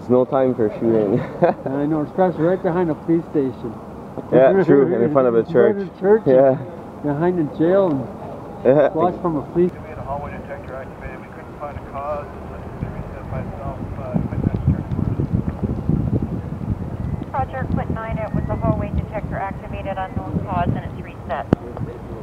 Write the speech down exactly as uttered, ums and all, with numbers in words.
It's no time for shooting. I know, especially right behind a police station. Yeah, true, and in front of a church. In front of a church, yeah. Behind a jail and yeah. watch from a police. We had a hallway detector activated. We couldn't find a cause. The reset by itself. Roger, quit nine. It was a hallway detector activated, unknown cause, and it's reset.